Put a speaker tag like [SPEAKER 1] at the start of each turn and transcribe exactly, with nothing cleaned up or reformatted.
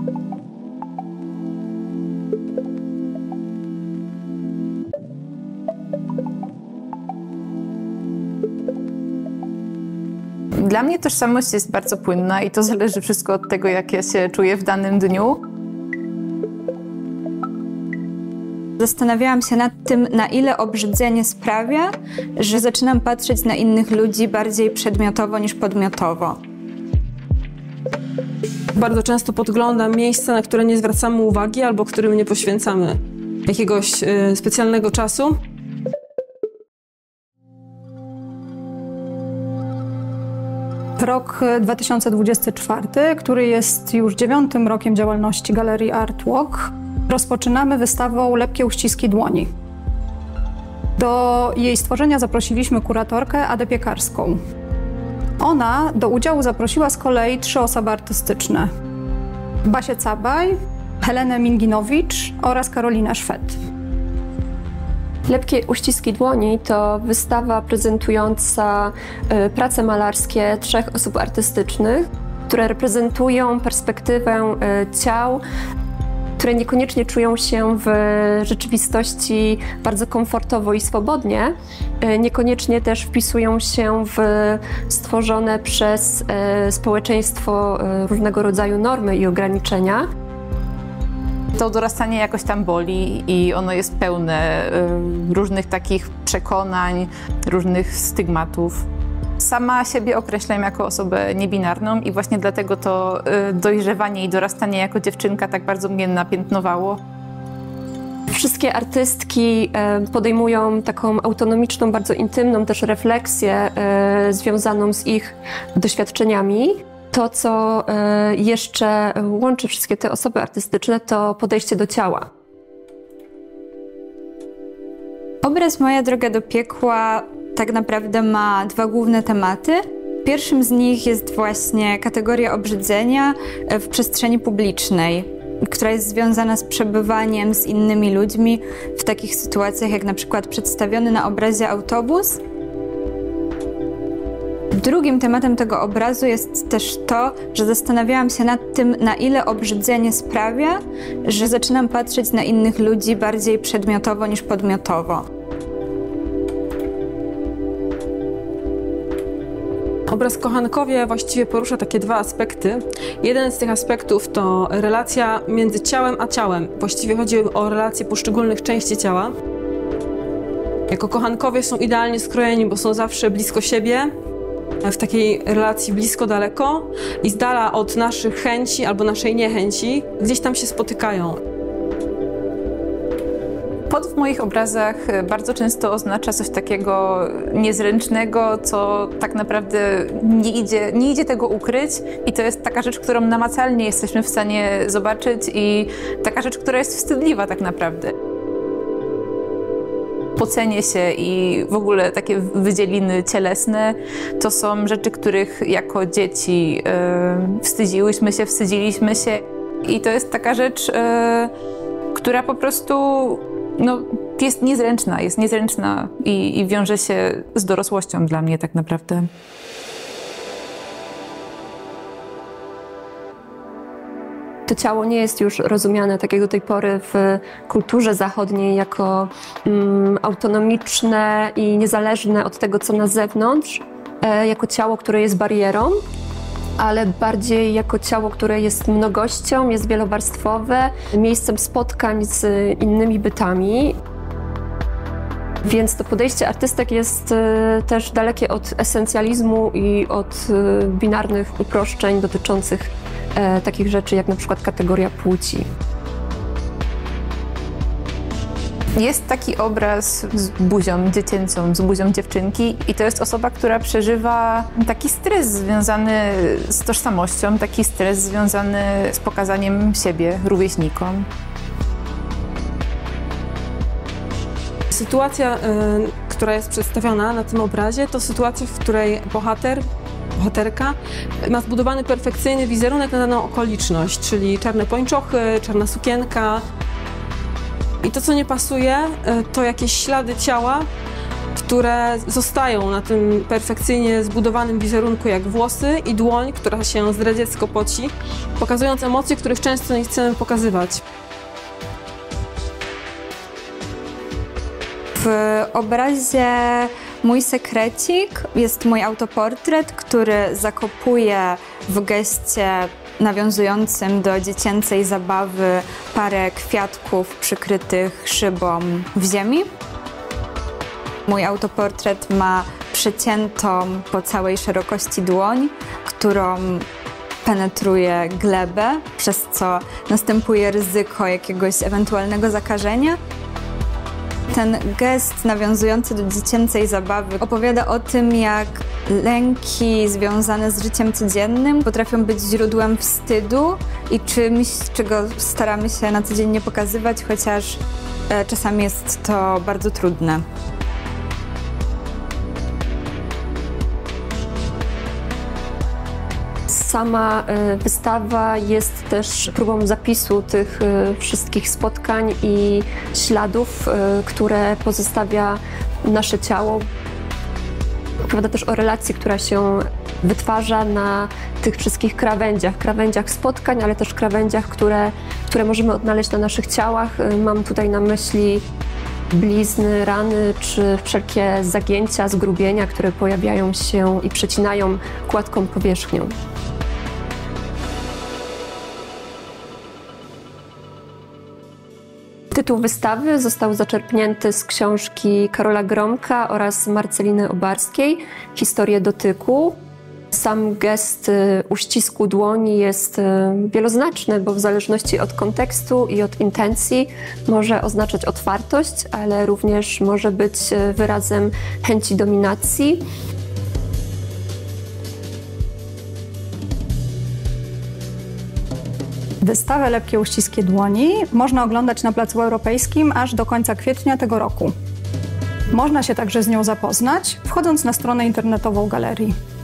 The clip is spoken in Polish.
[SPEAKER 1] Dla mnie tożsamość jest bardzo płynna i to zależy wszystko od tego, jak ja się czuję w danym dniu.
[SPEAKER 2] Zastanawiałam się nad tym, na ile obrzydzenie sprawia, że zaczynam patrzeć na innych ludzi bardziej przedmiotowo niż podmiotowo.
[SPEAKER 3] Bardzo często podglądam miejsca, na które nie zwracamy uwagi albo którym nie poświęcamy jakiegoś y, specjalnego czasu.
[SPEAKER 4] Rok dwa tysiące dwudziesty czwarty, który jest już dziewiątym rokiem działalności Galerii Art Walk, rozpoczynamy wystawą Lepkie uściski dłoni. Do jej stworzenia zaprosiliśmy kuratorkę Adę Piekarską. Ona do udziału zaprosiła z kolei trzy osoby artystyczne: Basię Cabaj, Helenę Minginowicz oraz Karolinę Szwed.
[SPEAKER 5] Lepkie uściski dłoni to wystawa prezentująca y, prace malarskie trzech osób artystycznych, które reprezentują perspektywę y, ciał, które niekoniecznie czują się w rzeczywistości bardzo komfortowo i swobodnie, y, niekoniecznie też wpisują się w stworzone przez y, społeczeństwo y, różnego rodzaju normy i ograniczenia.
[SPEAKER 1] To dorastanie jakoś tam boli i ono jest pełne y, różnych takich przekonań, różnych stygmatów. Sama siebie określam jako osobę niebinarną i właśnie dlatego to y, dojrzewanie i dorastanie jako dziewczynka tak bardzo mnie napiętnowało.
[SPEAKER 5] Wszystkie artystki y, podejmują taką autonomiczną, bardzo intymną też refleksję y, związaną z ich doświadczeniami. To, co jeszcze łączy wszystkie te osoby artystyczne, to podejście do ciała.
[SPEAKER 2] Obraz Moja droga do piekła tak naprawdę ma dwa główne tematy. Pierwszym z nich jest właśnie kategoria obrzydzenia w przestrzeni publicznej, która jest związana z przebywaniem z innymi ludźmi w takich sytuacjach, jak na przykład przedstawiony na obrazie autobus. Drugim tematem tego obrazu jest też to, że zastanawiałam się nad tym, na ile obrzydzenie sprawia, że zaczynam patrzeć na innych ludzi bardziej przedmiotowo niż podmiotowo.
[SPEAKER 3] Obraz Kochankowie właściwie porusza takie dwa aspekty. Jeden z tych aspektów to relacja między ciałem a ciałem. Właściwie chodzi o relacje poszczególnych części ciała. Jako kochankowie są idealnie skrojeni, bo są zawsze blisko siebie, w takiej relacji blisko-daleko i z dala od naszych chęci albo naszej niechęci, gdzieś tam się spotykają.
[SPEAKER 1] Pot w moich obrazach bardzo często oznacza coś takiego niezręcznego, co tak naprawdę nie idzie, nie idzie tego ukryć i to jest taka rzecz, którą namacalnie jesteśmy w stanie zobaczyć i taka rzecz, która jest wstydliwa tak naprawdę. Pocenie się i w ogóle takie wydzieliny cielesne to są rzeczy, których jako dzieci yy, wstydziłyśmy się, wstydziliśmy się i to jest taka rzecz, yy, która po prostu no, jest niezręczna, jest niezręczna i, i wiąże się z dorosłością dla mnie tak naprawdę.
[SPEAKER 5] To ciało nie jest już rozumiane, tak jak do tej pory w kulturze zachodniej, jako mm, autonomiczne i niezależne od tego, co na zewnątrz, e, jako ciało, które jest barierą, ale bardziej jako ciało, które jest mnogością, jest wielowarstwowe, miejscem spotkań z innymi bytami. Więc to podejście artystek jest e, też dalekie od esencjalizmu i od e, binarnych uproszczeń dotyczących e, takich rzeczy jak na przykład kategoria płci.
[SPEAKER 1] Jest taki obraz z buzią dziecięcą, z buzią dziewczynki i to jest osoba, która przeżywa taki stres związany z tożsamością, taki stres związany z pokazaniem siebie rówieśnikom.
[SPEAKER 3] Sytuacja, y, która jest przedstawiona na tym obrazie, to sytuacja, w której bohater, bohaterka ma zbudowany perfekcyjny wizerunek na daną okoliczność, czyli czarne pończochy, czarna sukienka. I to, co nie pasuje, to jakieś ślady ciała które zostają na tym perfekcyjnie zbudowanym wizerunku jak włosy i dłoń, która się zdradziecko poci, pokazując emocje, których często nie chcemy pokazywać.
[SPEAKER 2] W obrazie Mój sekrecik jest mój autoportret, który zakopuje w geście nawiązującym do dziecięcej zabawy parę kwiatków przykrytych szybą w ziemi. Mój autoportret ma przeciętą po całej szerokości dłoń, którą penetruje glebę, przez co następuje ryzyko jakiegoś ewentualnego zakażenia. Ten gest nawiązujący do dziecięcej zabawy opowiada o tym, jak lęki związane z życiem codziennym potrafią być źródłem wstydu i czymś, czego staramy się na co dzień nie pokazywać, chociaż e, czasami jest to bardzo trudne.
[SPEAKER 5] Sama wystawa jest też próbą zapisu tych wszystkich spotkań i śladów, które pozostawia nasze ciało. Opowiada też o relacji, która się wytwarza na tych wszystkich krawędziach, krawędziach spotkań, ale też krawędziach, które, które możemy odnaleźć na naszych ciałach. Mam tutaj na myśli blizny, rany czy wszelkie zagięcia, zgrubienia, które pojawiają się i przecinają gładką powierzchnią. Tytuł wystawy został zaczerpnięty z książki Karola Gromka oraz Marceliny Obarskiej Historie dotyku. Sam gest uścisku dłoni jest wieloznaczny, bo w zależności od kontekstu i od intencji może oznaczać otwartość, ale również może być wyrazem chęci dominacji.
[SPEAKER 4] Wystawę Lepkie uściskie dłoni można oglądać na Placu Europejskim aż do końca kwietnia tego roku. Można się także z nią zapoznać, wchodząc na stronę internetową galerii.